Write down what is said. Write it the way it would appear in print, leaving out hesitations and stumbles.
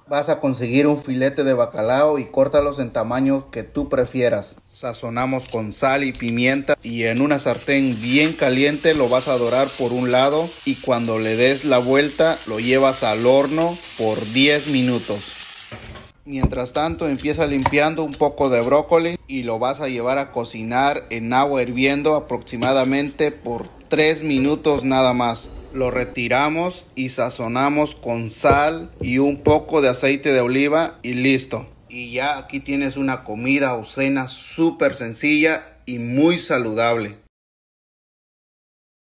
Vas a conseguir un filete de bacalao y córtalos en tamaños que tú prefieras. Sazonamos con sal y pimienta y en una sartén bien caliente lo vas a dorar por un lado y cuando le des la vuelta lo llevas al horno por 10 minutos. Mientras tanto empieza limpiando un poco de brócoli y lo vas a llevar a cocinar en agua hirviendo aproximadamente por 3 minutos nada más. Lo retiramos y sazonamos con sal y un poco de aceite de oliva y listo. Y ya aquí tienes una comida o cena súper sencilla y muy saludable.